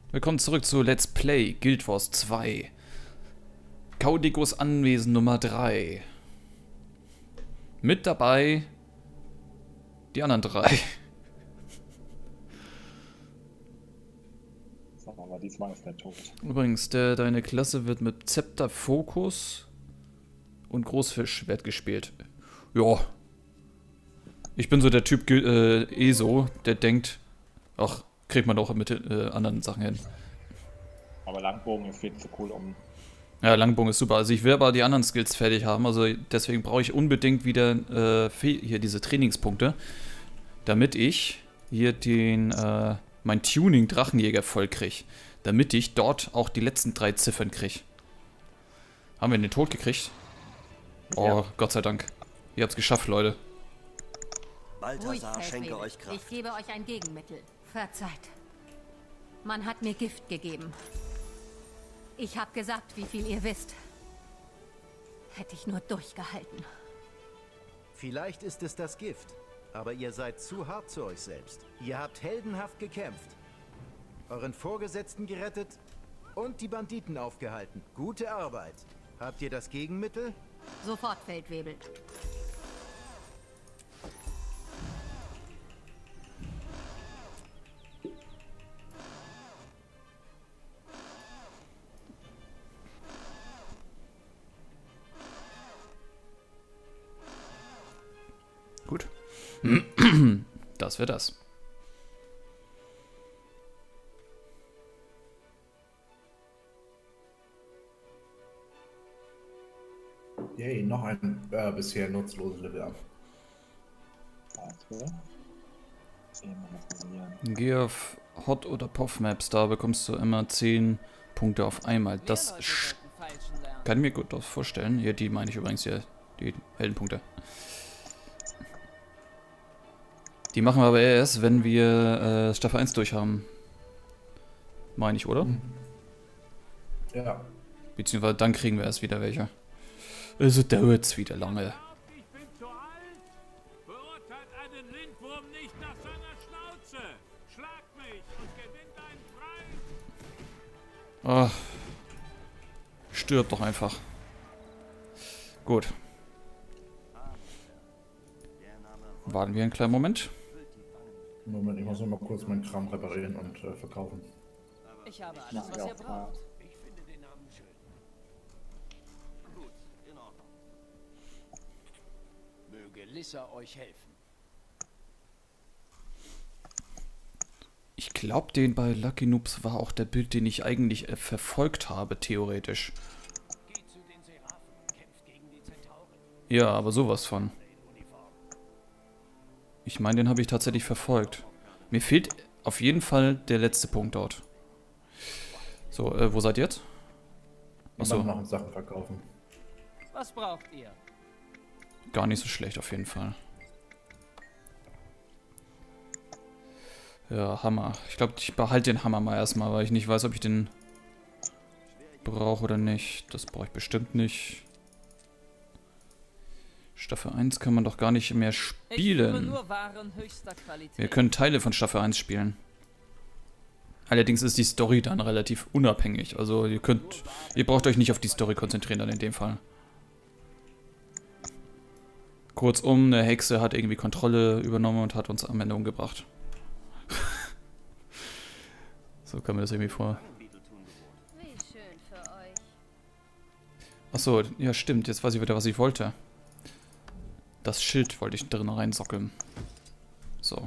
Willkommen zurück zu Let's Play Guild Wars 2. Kaudikos Anwesen Nummer 3. Mit dabei die anderen drei. Sag mal, diesmal ist der tot. Übrigens, deine Klasse wird mit Zepter Fokus und Großfischschwert gespielt. Ja. Ich bin so der Typ ESO, der denkt, ach, kriegt man doch mit anderen Sachen hin. Aber Langbogen ist viel zu cool, um... Ja, Langbogen ist super. Also ich will aber die anderen Skills fertig haben. Also deswegen brauche ich unbedingt wieder hier diese Trainingspunkte, damit ich hier mein Tuning Drachenjäger voll kriege. Damit ich dort auch die letzten 3 Ziffern kriege. Haben wir den Tod gekriegt? Oh, ja. Gott sei Dank. Ihr habt's geschafft, Leute. Balthasar schenke euch Kraft. Ich gebe euch ein Gegenmittel. Verzeiht. Man hat mir Gift gegeben. Ich habe gesagt, wie viel ihr wisst. Hätte ich nur durchgehalten. Vielleicht ist es das Gift, aber ihr seid zu hart zu euch selbst. Ihr habt heldenhaft gekämpft, euren Vorgesetzten gerettet und die Banditen aufgehalten. Gute Arbeit. Habt ihr das Gegenmittel? Sofort, Feldwebel. Gut. Das wäre das. Yay, noch ein bisher nutzloses Level up. Warte. Sehen wir mal passieren. Geh auf Hot- oder Puff-Maps, da bekommst du immer 10 Punkte auf einmal. Das kann ich mir gut vorstellen. Hier, die meine ich übrigens hier, die Heldenpunkte. Die machen wir aber erst, wenn wir Staffel 1 durch haben. Meine ich, oder? Ja. Beziehungsweise dann kriegen wir erst wieder welche. Also dauert's wieder lange. Ich bin zu alt. Verurteilt einen Lindwurm nicht nach seiner Schnauze. Schlag mich und gewinnt einen Preis. Ach. Stirb doch einfach. Gut. Warten wir einen kleinen Moment. Moment, ich muss nur mal kurz meinen Kram reparieren und verkaufen. Ich habe alles, was ihr braucht. Ich finde den Namen schön. Gut, in Ordnung. Möge Lissa euch helfen. Ich glaube, den bei Lucky Noobs war auch der Bild, den ich eigentlich verfolgt habe, theoretisch. Geht zu den Seraphen, kämpft gegen die Zentauren. Ja, aber sowas von. Ich meine, den habe ich tatsächlich verfolgt. Mir fehlt auf jeden Fall der letzte Punkt dort. So, wo seid ihr jetzt? Achso, Noch Sachen verkaufen. Was braucht ihr? gar nicht so schlecht auf jeden Fall. Ja, Hammer. Ich glaube, ich behalte den Hammer mal erstmal, weil ich nicht weiß, ob ich den brauche oder nicht. Das brauche ich bestimmt nicht. Staffel 1 kann man doch gar nicht mehr spielen. Nur Waren höchster Qualität. Wir können Teile von Staffel 1 spielen. Allerdings ist die Story dann relativ unabhängig. Also ihr braucht euch nicht auf die Story konzentrieren dann in dem Fall. Kurzum, eine Hexe hat irgendwie Kontrolle übernommen und hat uns am Ende umgebracht. So kam mir das irgendwie vor. Wie schön für euch. Achso, ja stimmt, jetzt weiß ich wieder, was ich wollte. Das Schild wollte ich drin reinsockeln. So.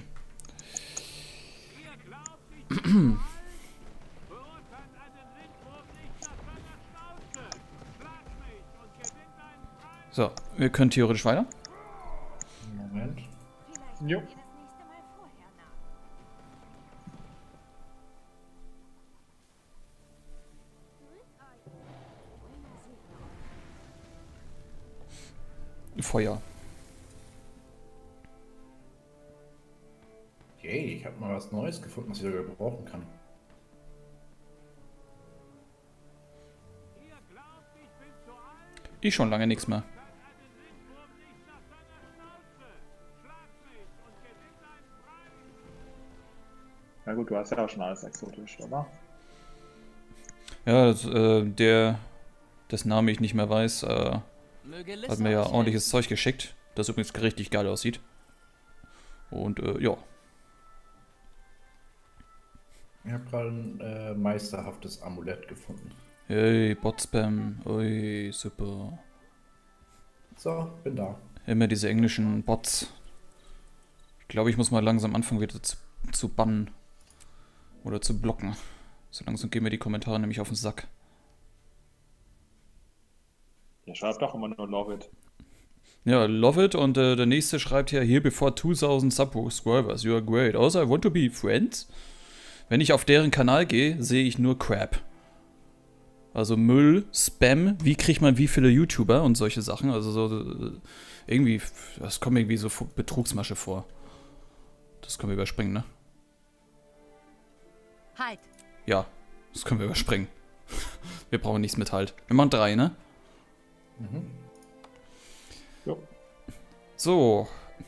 So, wir können theoretisch weiter. Moment. Jo. Feuer. Yay, ich habe mal was Neues gefunden, was ich sogar gebrauchen kann. Ich schon lange nichts mehr. Na gut, du hast ja auch schon alles exotisch, oder? Ja, dessen Name ich nicht mehr weiß, hat mir ja ordentliches Zeug geschickt, das übrigens richtig geil aussieht. Und ja. Ich habe gerade ein meisterhaftes Amulett gefunden. Hey, Bot-Spam. Ui, super. So, bin da. Immer diese englischen Bots. Ich glaube, ich muss mal langsam anfangen, wieder zu bannen. Oder zu blocken. So langsam gehen mir die Kommentare nämlich auf den Sack. Der schreibt doch immer nur Love it. Ja, love it. Und der nächste schreibt hier, here before 2000 subscribers. You are great. Also, I want to be friends. Wenn ich auf deren Kanal gehe, sehe ich nur Crap. Also Müll, Spam, wie kriegt man wie viele YouTuber und solche Sachen. Also so irgendwie, das kommt mir irgendwie so Betrugsmasche vor. Das können wir überspringen, ne? Halt! Ja, das können wir überspringen. Wir brauchen nichts mit Halt. Wir machen 3, ne? Mhm. Jo. So.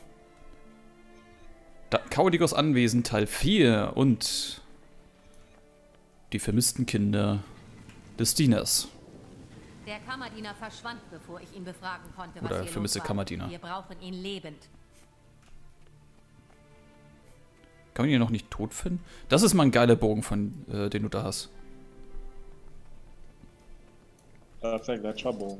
Kaudigos Anwesen Teil 4 und die vermissten Kinder des Dieners. Der Kammerdiener verschwand, bevor ich ihn befragen konnte, Oder was hier vermisste los war. Kammerdiener. Wir brauchen ihn lebend. Kann man ihn noch nicht tot finden? Das ist mal ein geiler Bogen, den du da hast. Das ist der Gletscherbogen.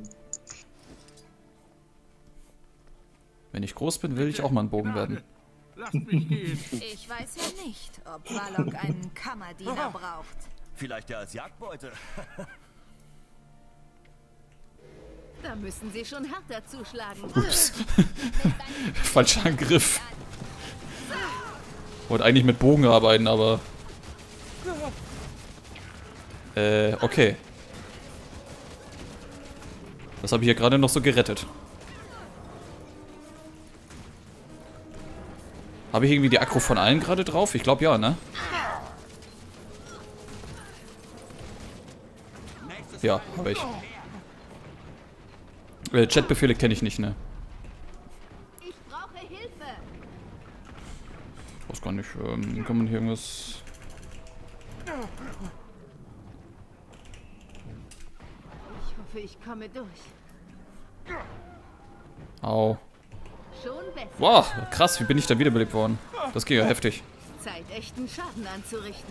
Wenn ich groß bin, will ich auch mal ein Bogen werden. Lasst mich gehen. Ich weiß ja nicht, ob Warlock einen Kammerdiener braucht. Vielleicht ja als Jagdbeute. Da müssen Sie schon härter zuschlagen. Ups. Falscher Angriff. Wollte eigentlich mit Bogen arbeiten, aber... okay. Das habe ich hier gerade noch so gerettet. Habe ich irgendwie die Aggro von allen gerade drauf? Ich glaube ja, ne? Ja, habe ich. Chatbefehle kenne ich nicht, ne? Ich brauche Hilfe. Ich weiß gar nicht, kann man hier irgendwas... Ich hoffe, ich komme durch. Au. Schon besser. Wow, krass, wie bin ich da wiederbelebt worden? Das ging ja heftig. Zeit, echten Schaden anzurichten.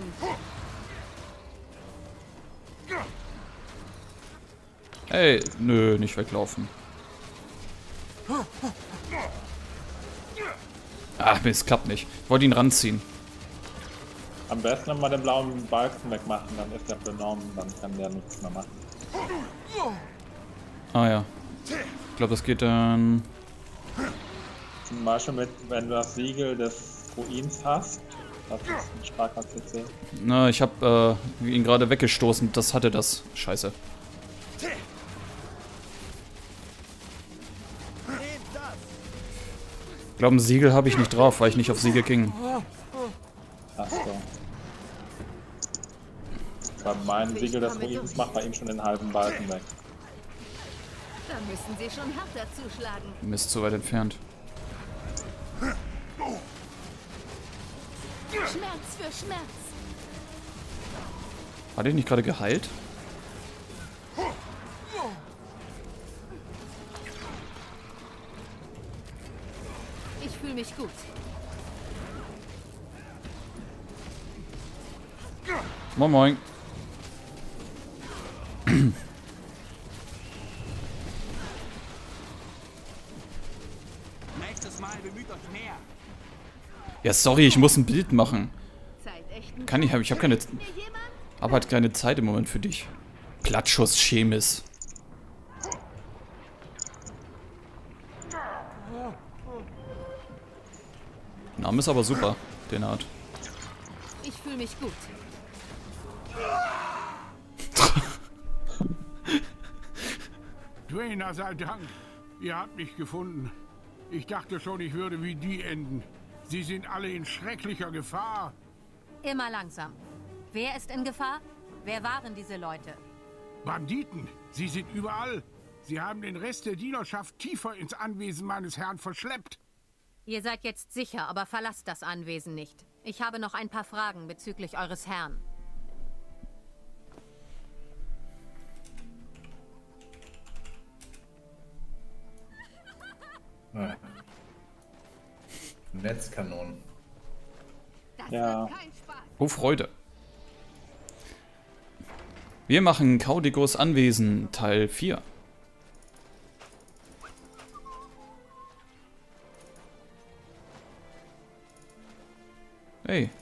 Ey, nö, nicht weglaufen. Ach, Mist, klappt nicht. Ich wollte ihn ranziehen. Am besten nochmal den blauen Balken wegmachen, dann ist der benommen, dann kann der nichts mehr machen. Ah ja. Ich glaube, das geht dann... Zum Beispiel wenn du das Siegel des Ruins hast, das ist ein starker CC. Na, ich habe ihn gerade weggestoßen. Das hatte das. Scheiße. Ich glaube, ein Siegel habe ich nicht drauf, weil ich nicht auf Siegel ging. Achso. Bei meinem Siegel des Ruins macht bei ihm schon den halben Balken weg. Da müssen Sie schon härter zuschlagen. Mist, zu weit entfernt. Schmerz für Schmerz. Hat er nicht gerade geheilt? Ich fühle mich gut. Moin moin. Nächstes Mal bemüht euch mehr. Ja, sorry, ich muss ein Bild machen. Zeit, echten Kann ich, ich habe keine... Mir jemand? Hab halt keine Zeit im Moment für dich. Plattschuss, Chemis. Name ist aber super, den Art. Ich fühle mich gut. Dwayne, sei Dank. Ihr habt mich gefunden. Ich dachte schon, ich würde wie die enden. Sie sind alle in schrecklicher Gefahr. Immer langsam. Wer ist in Gefahr? Wer waren diese Leute? Banditen, sie sind überall. Sie haben den Rest der Dienerschaft tiefer ins Anwesen meines Herrn verschleppt. Ihr seid jetzt sicher, aber verlasst das Anwesen nicht. Ich habe noch ein paar Fragen bezüglich eures Herrn. Netzkanonen. Das Ja. wird kein Spaß. Oh, Freude. Wir machen Kaudigos Anwesen, Teil 4. Hey.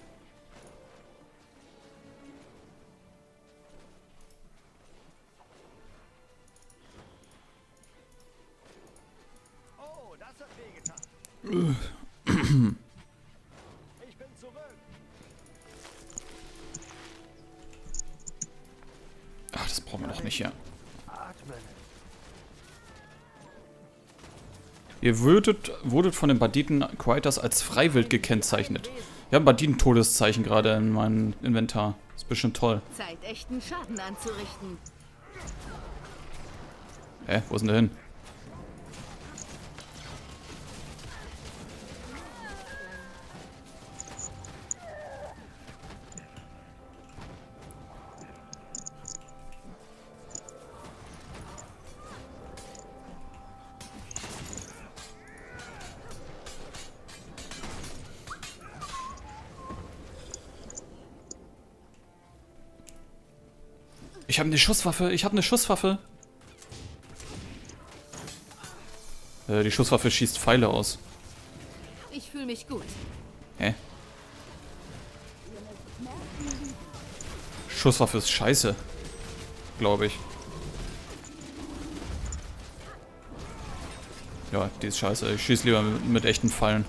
Oh, das hat wehgetan. Ich bin zurück. Ach, das brauchen wir noch nicht, ja. Atmen. Ihr wurdet von den Banditen Quietus als Freiwild gekennzeichnet. Wir haben Banditen-Todeszeichen gerade in meinem Inventar. Ist bestimmt toll. Zeit, echten Schaden anzurichten. Hä, wo ist denn der hin? Ich habe eine Schusswaffe, ich habe eine Schusswaffe. Die Schusswaffe schießt Pfeile aus. Ich fühle mich gut. Hä? Schusswaffe ist scheiße. Glaube ich. Ja, die ist scheiße. Ich schieße lieber mit echten Pfeilen.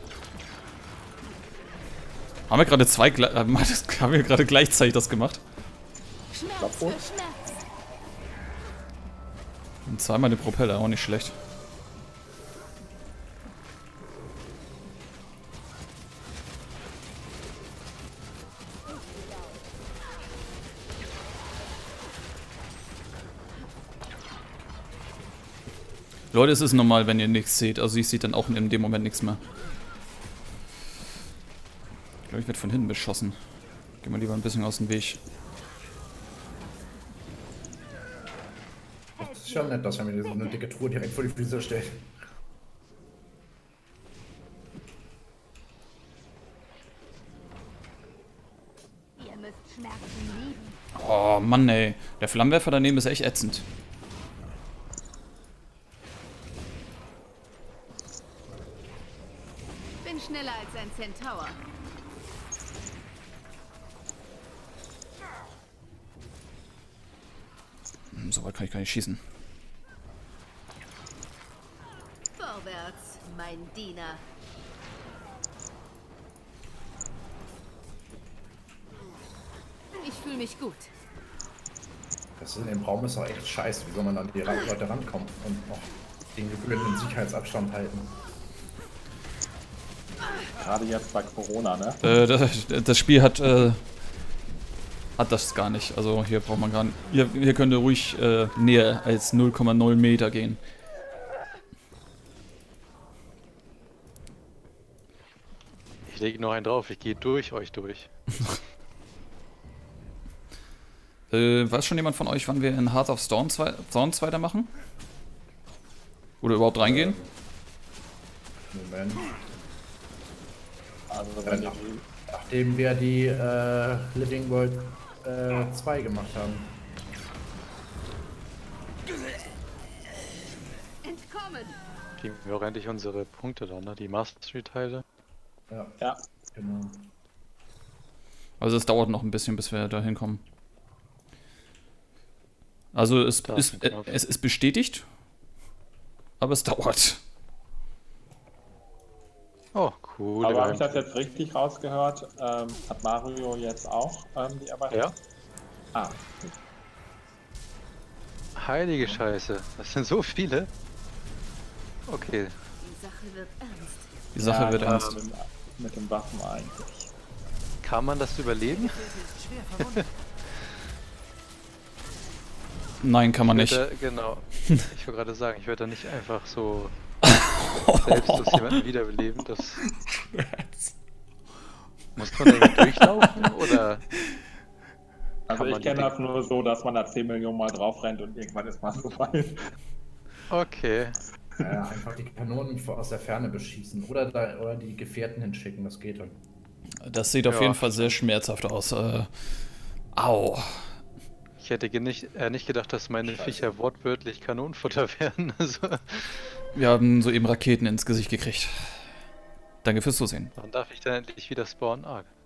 Haben wir gerade haben wir gerade gleichzeitig das gemacht? Schmerz für Schmerz. Und zweimal den Propeller, auch nicht schlecht. Leute, es ist normal, wenn ihr nichts seht. Also ich sehe dann auch in dem Moment nichts mehr. Ich glaube, ich werde von hinten beschossen. Gehen wir lieber ein bisschen aus dem Weg. Das ist schon nett, dass er mir so eine dicke Truhe direkt vor die Füße stellt. Ihr müsst Schmerzen lieben. Oh Mann, ey. Der Flammenwerfer daneben ist echt ätzend. Bin schneller als ein Centaur. So weit kann ich gar nicht schießen. Vorwärts, mein Diener. Ich fühle mich gut. Das in dem Raum ist doch echt scheiße. Wie soll man an die Leute rankommen und auch den gebührenden Sicherheitsabstand halten? Gerade jetzt bei Corona, ne? Das Spiel hat das gar nicht. Also hier braucht man gar nicht. Hier könnt ihr ruhig näher als 0,0 Meter gehen. Ich lege noch einen drauf, ich gehe durch euch durch. Weiß schon jemand von euch, wann wir in Heart of Storms weitermachen? Oder überhaupt reingehen? Moment. Also wenn Nachdem wir die Living World 2 gemacht haben. Entkommen! Kriegen wir auch endlich unsere Punkte dann, ne? Die Mastery-Teile. Ja, Ja. genau. Also es dauert noch ein bisschen, bis wir da hinkommen. Also es ist bestätigt, aber es dauert. Oh, cool. Aber habe ich das jetzt richtig rausgehört? Hat Mario jetzt auch die Erweiterung? Ja. Ah, Heilige Scheiße, das sind so viele. Okay. Die Sache wird ernst. Die Sache wird gerade ernst. mit den Waffen eigentlich. Kann man das überleben? Nein, kann man nicht. Genau. Ich wollte gerade sagen, ich werde da nicht einfach so selbstlos jemanden wiederbeleben. Das muss man da irgendwie durchlaufen oder? Also ich kenne das nur so, dass man da 10 Millionen Mal drauf rennt und irgendwann ist man so weit. Okay. Einfach die Kanonen aus der Ferne beschießen oder die Gefährten hinschicken, das geht dann. Das sieht auf jeden Fall sehr schmerzhaft aus. Au. Ich hätte nicht gedacht, dass meine Viecher wortwörtlich Kanonenfutter werden. Also, Wir haben soeben Raketen ins Gesicht gekriegt. Danke fürs Zusehen. wann darf ich dann endlich wieder spawnen? Ah,